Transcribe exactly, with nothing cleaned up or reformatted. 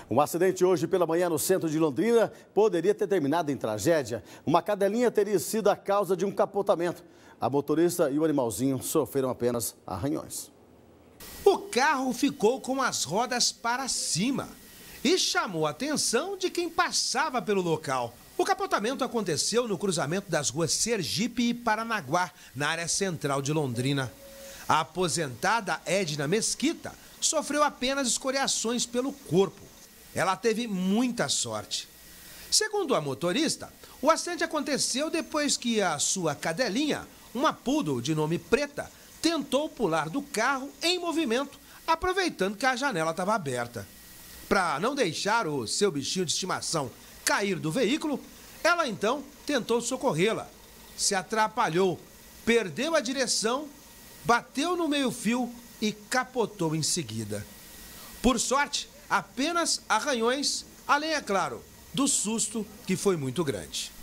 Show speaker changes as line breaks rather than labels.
Um acidente hoje pela manhã no centro de Londrina poderia ter terminado em tragédia. Uma cadelinha teria sido a causa de um capotamento. A motorista e o animalzinho sofreram apenas arranhões.
O carro ficou com as rodas para cima e chamou a atenção de quem passava pelo local. O capotamento aconteceu no cruzamento das ruas Sergipe e Paranaguá, na área central de Londrina. A aposentada Edna Mesquita sofreu apenas escoriações pelo corpo. Ela teve muita sorte. Segundo a motorista, o acidente aconteceu depois que a sua cadelinha, uma poodle de nome Preta, tentou pular do carro em movimento, aproveitando que a janela estava aberta. Para não deixar o seu bichinho de estimação cair do veículo, ela então tentou socorrê-la. Se atrapalhou, perdeu a direção, bateu no meio-fio e capotou em seguida. Por sorte, apenas arranhões, além, é claro, do susto que foi muito grande.